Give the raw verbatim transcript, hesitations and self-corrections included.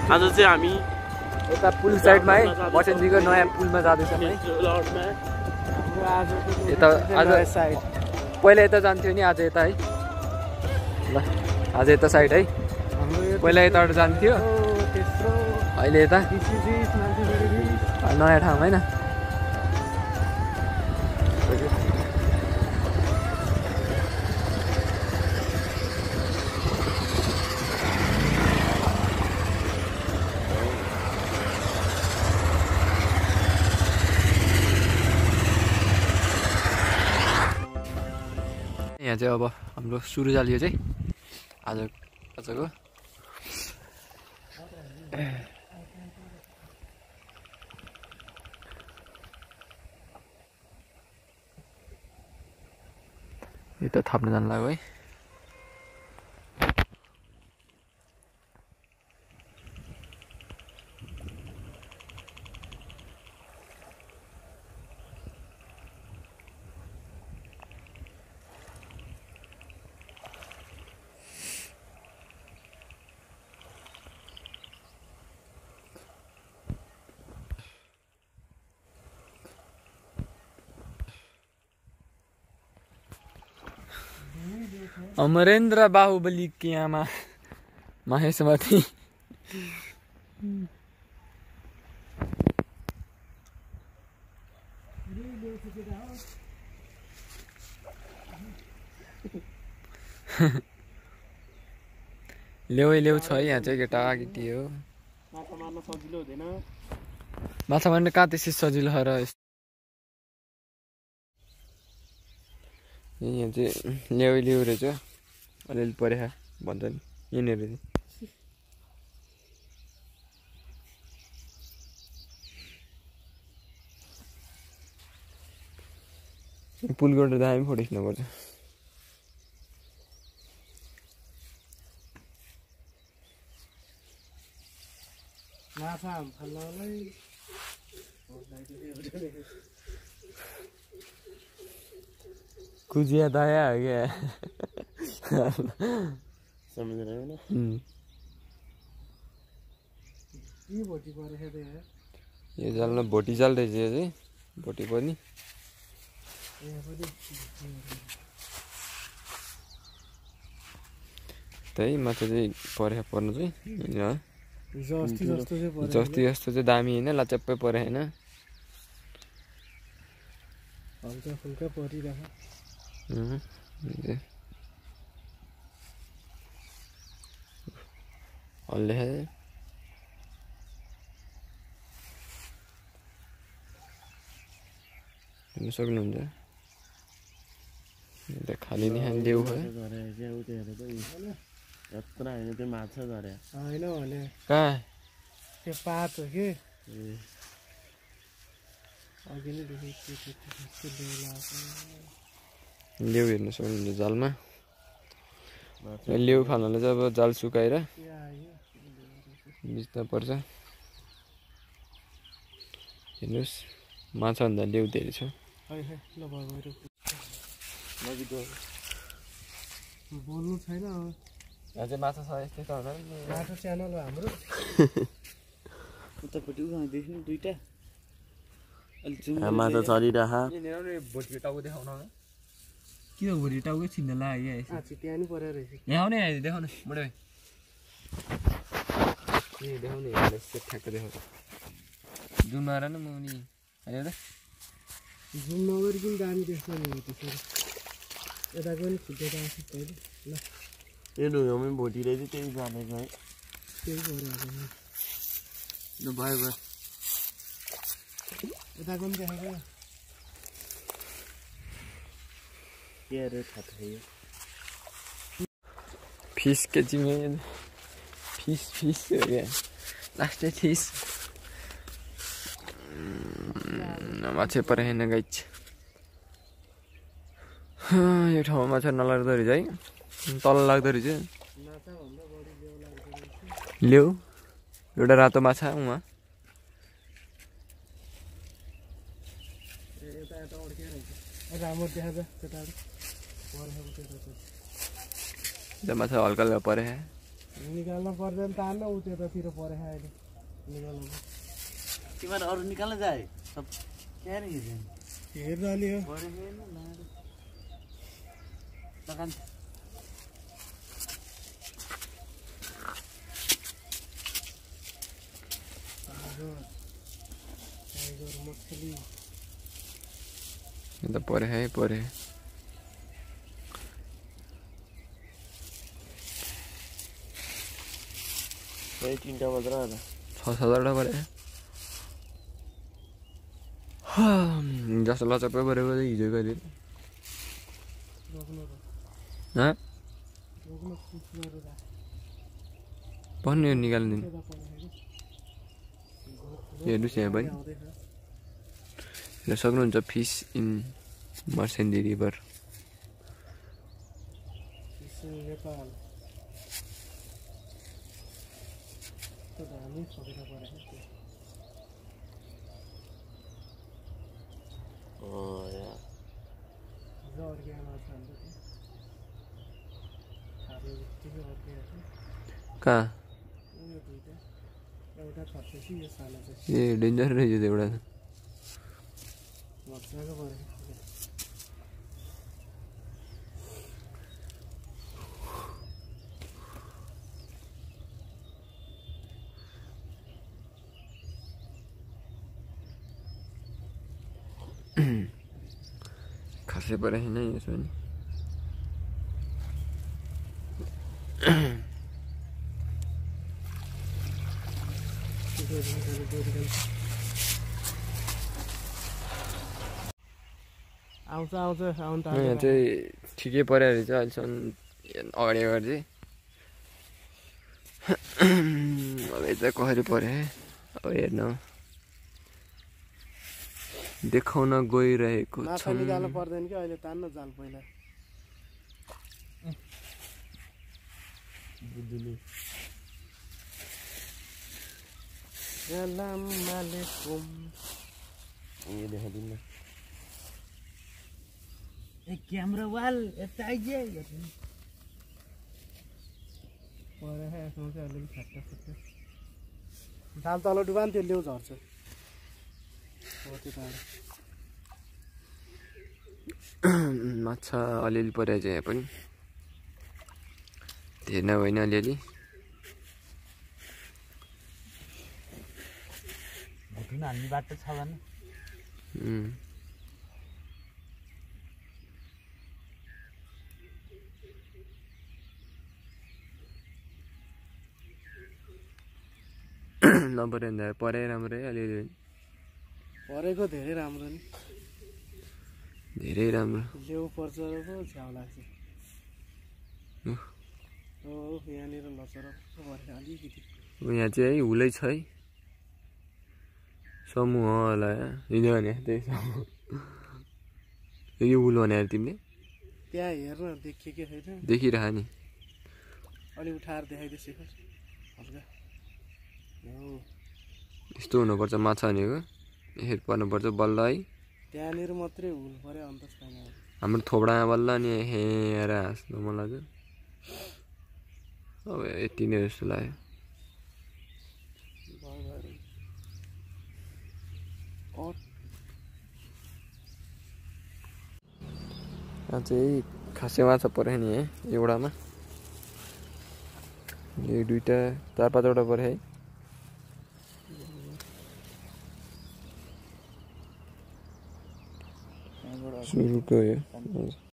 आज चाहिँ हामी यता पुल साइडमा है मर्साङदीको नयाँ पुलमा जाँदैछौँ है यता आज साइड पहिला यता जान्थ्यो नि आज यता है ल आज यता साइड है पहिला यताबाट जान्थ्यो अहिले यता नयाँ ठाउँ होइन यहाँ चाहिँ अब हाम्रो सुरु जालियो चाहिँ आज आजको यो त थाप्न जानु लाग्यो है अमरेन्द्र बाहुबली की आमा महेशमती ल्याउ ल्याउ छ यहाँ चाहिँ केटा केटी हो माछा मार्न सजिलो हुँदैन माछा मार्न कहाँ त्यसै सजिलो छ र यहाँ चाहिँ ल्याउ ल्याउ रहेछ अलिअलि परेखा भन्छ नि यहीँनिर पुलबाट दामी फोटो खिच्नुपर्छ माछा फाल्नलाई कुजिया दाया हो क्या समझेन हैन यो भोटी परेछ त यार यो जालमा भोटी जाल रहेछ यो चाहिँ भोटी पनि त्यही माछा चाहिँ परेछ पर्नु चाहिँ जस्ती जस्तो चाहिँ परेछ जस्ती जस्तो चाहिँ दामी हैन लचप्पै परे हैन हल्का फुल्का परिरहेछ हम्म हल्ले है हेर्न सक्नुहुन्छ यो खाली नि ल्याउ है यत्रो हैन त्यो माछा झरे हैन भने कहाँ त्यो पात हो के अघि नै देखेको ल्याउ हेर्न सक्नुहुन्छ जालमा ल्याउ फाल्नलाई चाहिँ अब जाल सुकाएर बिच्न पर्छ हेर्नुहोस् माछा भन्दा ल्याउ धेरै छ बोल्नु छैन यहाँ चाहिँ माछा छ यस्तै त होला नि माछा च्यानल हो हाम्रो उतापट्टि उहाँ देख्नु दुईटा माछा चलिरह भोटी टाउको देखाउन के हो भोटी टाउकै छिन्न लाग्यो त्यहाँ नि परेर रहेछ ल्याउने देखाउन बडे ए देखाउने ठ्याक्क देखाउँछ जुम मार न मुनि हैन त जुम नगरिकन दामी देख्छ नि त्यसरी यताको नि फुटेर आउँछ पहिले ल यो ढुङ्गामै भोटी रहेछ त्यही जानेको है त्यही परेर ल भयो भयो यताको पनि देखाएको के अरे थाहा थियो फिस के जिम्मे फिस फिस हो गया लास्टै फिस माछा परेन गाइछ यो ठाउँमा माछा नलाग्दो रहेछ है तल लाग्दो रहेछ ल्याउ एउटा रातो माछा उहाँ माछा हल्का हल्का परे निकाल्न पर्दैन तान्न उ त्यतातिर परे अहिले निकाल्नु तिमीहरू अरू निकाल्न जाए सब क्या रे हेर्दैन हेर्न अलि हो परे हेर्न लाएर लगान टाइगर मछली ये तो परे है परे भाई तीनटा मात्र होला छ सातवटा परे जस्तो लचप्पै परेको चाहिँ हिजो कहिले रोक्नु हाँ रोक्नु कुकुरहरु रा भन्ने निकाल्दिनु त्यता परे हेर्नुहोस् यहाँ पनि आउँदैछ हेर्न सक्नुहुन्छ फिस इन मार्सेन्डी रिभर यसो नेपाल त धामी छोडेर परे अ या जर्किया माछ हाल्दै थियो खारे उठ्यो अर्किया थियो कहाँ उयो दुईटा एउटा थपेसी यो सानो चाहिँ ए डेन्जर रहेछ त्यो एउटा मजाको पऱ्यो खासै परे छैन यसो नि आउँछ आउँछ आउनु त यहाँ चाहिँ ठिकै पऱ्यो रहेछ अहिलेसम्म अगाडि अगाडि चाहिँ अब यता कसरी पऱ्यो है अब हेर्नु देखाउन गइरहेको माछा निकाल्नु पर्दैन कि अहिले तान्न जाल पहिला बुद्धुले सलाम अलैकुम ये देखाइदिनु न ए क्यामेरा वाल यता आइजे परे है यसमा चाहिँ अलिकति फ्याक्टा फ्याक्टा जाल तल डुबान त्यो लेउ झर्छ हो त्यो टाढो माछा अलिअलि परेको छ यहाँ पनि धेरै नै होइन अलिअलि भुटुन हान्ने बाटो छ भने नपऱ्यो भने परे राम्रै अलिअलि परेको धेरै राम्रो नि धेरै राम्रो लेउ पर्छ र पो झ्याउ लाग्छ हो यहाँनिर लचर परेको अलिकति यहाँ चाहिँ है हुलै छ है समूह होला हिँड्यो भने त्यही समूह यो हुल भने तिमीले त्यहाँ हेर्न देखिएकै छैन देखिरह नि अलि उठाएर देखाइदियो शेखर हल्का हो यस्तो हुनुपर्छ माछा भनेको हेर पर्नुपर्छ बल्ल है त्यहाँनिर मात्रै हुल पर्यो अन्त छैन हाम्रो थोपडामा बल्ल नि हेर हाँस्नु मन लाग्यो अब यति नै जस्तो लाग्यो यहाँ चाहिँ खासे माछा पऱ्यो नि है एउटामा एक दुईवटा चार पाँचवटा पऱ्यो है सुरुको हो यो